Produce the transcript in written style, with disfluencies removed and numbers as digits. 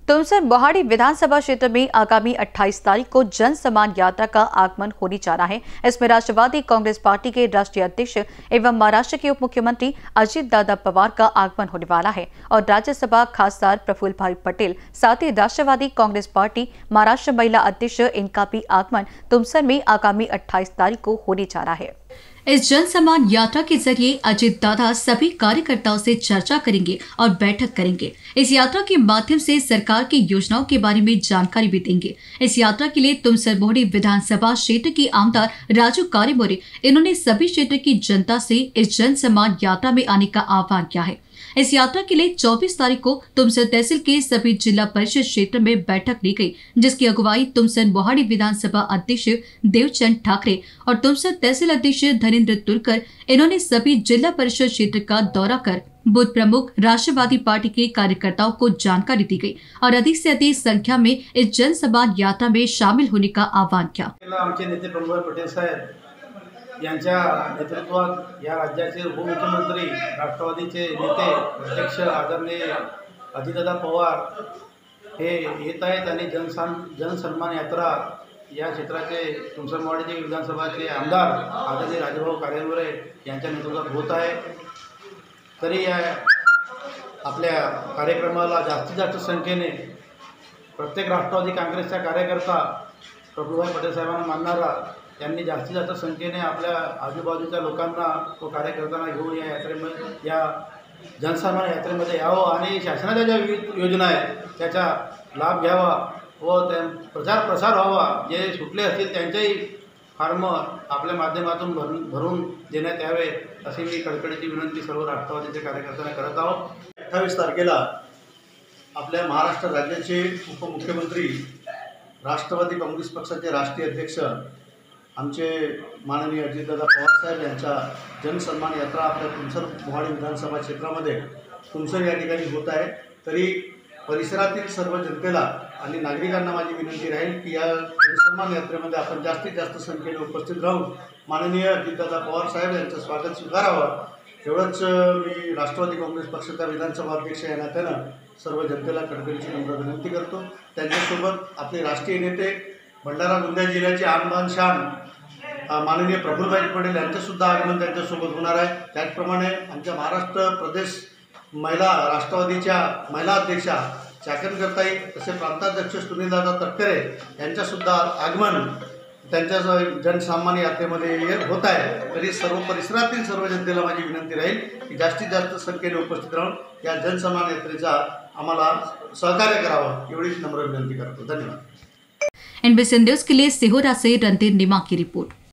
तुमसर मोहाड़ी विधानसभा क्षेत्र में आगामी 28 तारीख को जन सम्मान यात्रा का आगमन होने जा रहा है। इसमें राष्ट्रवादी कांग्रेस पार्टी के राष्ट्रीय अध्यक्ष एवं महाराष्ट्र के उप मुख्यमंत्री अजित दादा पवार का आगमन होने वाला है और राज्यसभा खासदार प्रफुल्ल भाई पटेल, साथ ही राष्ट्रवादी कांग्रेस पार्टी महाराष्ट्र महिला अध्यक्ष इनका भी आगमन तुमसर में आगामी 28 तारीख को होने जा रहा है। इस जन सम्मान यात्रा के जरिए अजित दादा सभी कार्यकर्ताओं से चर्चा करेंगे और बैठक करेंगे। इस यात्रा के माध्यम से सरकार की योजनाओं के बारे में जानकारी भी देंगे। इस यात्रा के लिए तुमसर मोहाड़ी विधानसभा क्षेत्र की आमदार राजू कारेमोरे इन्होंने सभी क्षेत्र की जनता से इस जन सम्मान यात्रा में आने का आह्वान किया है। इस यात्रा के लिए 24 तारीख को तुमसर तहसील के सभी जिला परिषद क्षेत्र में बैठक ली गई, जिसकी अगुवाई तुमसर मोहाड़ी विधानसभा अध्यक्ष देवचंद ठाकरे और तुमसर तहसील अध्यक्ष धनेन्द्र तुलकर इन्होंने सभी जिला परिषद क्षेत्र का दौरा कर बूथ प्रमुख राष्ट्रवादी पार्टी के कार्यकर्ताओं को जानकारी दी गई और अधिक से अधिक संख्या में इस जन सम्मान यात्रा में शामिल होने का आह्वान किया। यांच्या नेतृत्वात या राज्याचे उपमुख्यमंत्री राष्ट्रवादीचे नेते अध्यक्ष आदरणीय अजितदादा पवार हे येत आहेत आणि जनसन्मान यात्रा या क्षेत्राचे तुमसर मोहाडीचे विधानसभाचे आमदार आदरणीय राजूभाऊ कारेमोरे यांच्या नेतृत्वात होत आहे। तरी या आपल्या कार्यक्रमाला जास्तीत जास्त संख्येने प्रत्येक राष्ट्रवादी काँग्रेसचा कार्यकर्ता प्रफुल्ल पटेल साहेबांना मानणारा यांनी जास्तीत जास्त संख्येने आपल्या आजूबाजूच्या लोकांना व कार्यकर्त्यांना घेऊन या यात्रेमध्ये या जनसन्मान यात्रेमध्ये यावं आणि शासनाच्या ज्या विविध योजना आहेत त्याचा लाभ घ्यावा व त्या प्रचार प्रसार व्हावा। जे सुटले असतील त्यांच्याही फॉर्म आपल्या माध्यमातून भरून देण्यात यावे अशी मी कळकळीची विनंती सर्व राष्ट्रवादीच्या कार्यकर्त्यांना करत आहोत। 28 तारखेला आपल्या महाराष्ट्र राज्याचे उपमुख्यमंत्री राष्ट्रवादी काँग्रेस पक्षाचे राष्ट्रीय अध्यक्ष आमचे माननीय अजितदादा पवार साहेब यांचा जनसन्मान यात्रा आपल्या तुमसर मोहाडी विधानसभा क्षेत्रामध्ये तुमसर या ठिकाणी होत आहे। तरी परिसरातील सर्व जनतेला आणि नागरिकांना माझी विनंती राहील की या जनसन्मान यात्रेमध्ये आपण जास्तीत जास्त संख्येने उपस्थित राहून माननीय अजितदादा पवार साहेब यांचं स्वागत स्वीकारावं। एवढंच मी राष्ट्रवादी काँग्रेस पक्षाचा विधानसभा अध्यक्ष या नात्यानं सर्व जनतेला कळकळीची नम्र विनंती करतो। त्यांच्यासोबत आपले राष्ट्रीय नेते भंडारा गोंदिया जिल्ह्याचे आनबान शान माननीय प्रफुल्ल भाई पटेल यांचंसुद्धा आगमन त्यांच्यासोबत होणार आहे। त्याचप्रमाणे आमच्या महाराष्ट्र प्रदेश महिला राष्ट्रवादीच्या महिला अध्यक्षा चाकणकरताई तसे प्रांताध्यक्ष सुनीलदादा तटकरे यांच्यासुद्धा आगमन त्यांच्या जनसन्मान यात्रेमध्ये होत आहे। तरी सर्व परिसरातील सर्व जनतेला माझी विनंती राहील की जास्तीत जास्त संख्येने उपस्थित राहून या जनसन्मान यात्रेचा आम्हाला सहकार्य करावं एवढीच नम्र विनंती करतो। धन्यवाद। NBC न्यूज़ के लिए सिहोरा से रणधीर निमा की रिपोर्ट।